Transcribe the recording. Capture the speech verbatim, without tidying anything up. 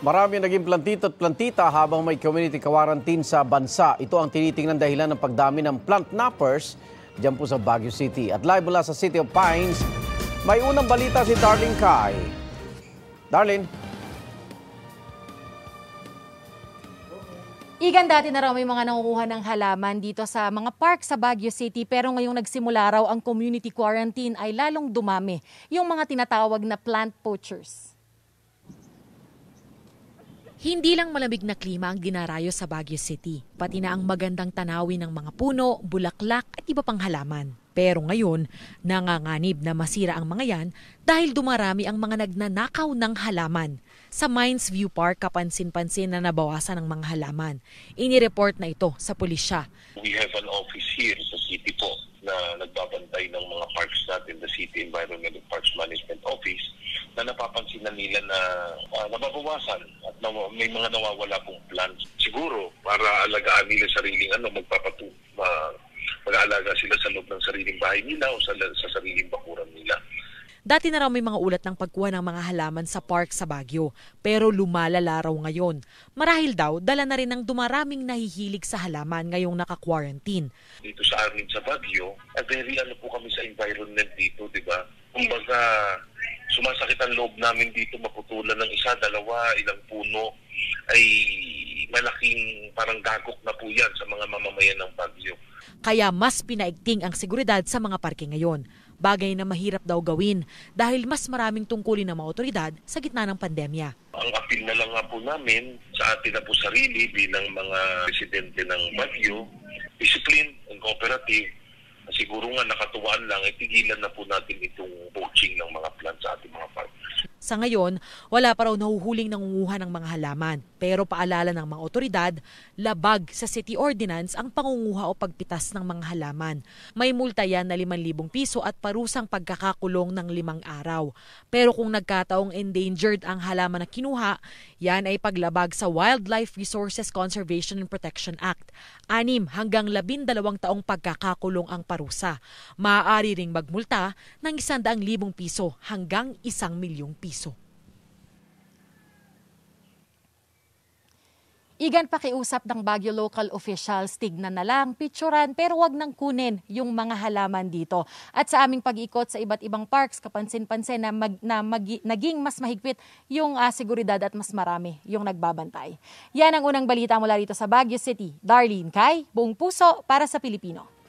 Marami naging plantito at plantita habang may community quarantine sa bansa. Ito ang tinitingnan dahilan ng pagdami ng plant nappers diyan po sa Baguio City. At live mula sa City of Pines, may unang balita si Darlene Kai. Darlene. Igan, dati na raw may mga nangukuha ng halaman dito sa mga park sa Baguio City, pero ngayong nagsimula raw ang community quarantine ay lalong dumami yung mga tinatawag na plant poachers. Hindi lang malamig na klima ang dinarayo sa Baguio City, pati na ang magandang tanawin ng mga puno, bulaklak at iba pang halaman. Pero ngayon, nanganganib na masira ang mga yan dahil dumarami ang mga nagnanakaw ng halaman. Sa Mines View Park, kapansin-pansin na nabawasan ang mga halaman. Inireport na ito sa pulisya. We have an office here sa city po na nagbabantay ng mga parks natin, the City Environment and Parks Management Office, na napapansin na nila na uh, nababawasan at na, may mga nawawala pong plants. Siguro, para alagaan nila sariling ano, magpapatu, uh, mag-aalaga sila sa loob ng sariling bahay nila o sa, sa sariling bakuran nila. Dati na raw may mga ulat ng pagkuha ng mga halaman sa park sa Baguio, pero lumalala raw ngayon. Marahil daw, dala na rin ng dumaraming nahihilig sa halaman ngayong naka-quarantine. Dito sa amin sa Baguio, at very ano po kami sa environment dito, di ba? Kumbaga, sumasakit ang loob namin dito, maputulan ng isa, dalawa, ilang puno, ay malaking parang gagok na po yan sa mga mamamayan ng Baguio. Kaya mas pinaigting ang seguridad sa mga parke ngayon. Bagay na mahirap daw gawin dahil mas maraming tungkulin ng mga otoridad sa gitna ng pandemya. Ang apil na lang nga po namin sa atin na po sarili bilang mga residente ng Baguio, discipline and cooperative, siguro nga nakatuwaan lang, itigilan na po natin itong poaching ng mga plants sa ating mga park. Sa ngayon, wala pa raw nahuhuling nangunguha ng mga halaman. Pero paalala ng mga otoridad, labag sa city ordinance ang pangunguha o pagpitas ng mga halaman. May multa yan na limang libong piso at parusang pagkakakulong ng limang araw. Pero kung nagkataong endangered ang halaman na kinuha, yan ay paglabag sa Wildlife Resources Conservation and Protection Act. Anim hanggang labindalawang taong pagkakakulong ang parusa. Maaari ring magmulta ng isandaang libong piso hanggang isang milyong piso. Igan, pakiusap ng Baguio local officials, tignan na lang, picturean, pero wag nang kunin yung mga halaman dito. At sa aming pag-ikot sa iba't ibang parks, kapansin-pansin na, mag, na mag, naging mas mahigpit yung uh, seguridad at mas marami yung nagbabantay. Yan ang unang balita mula rito sa Baguio City. Darlene Kai, buong puso para sa Pilipino.